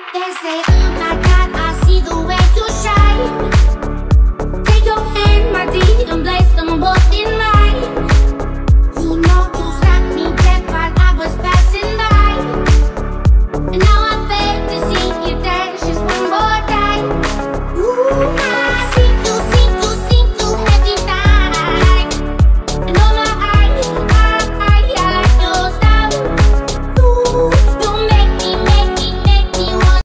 They say, oh my God, I see the way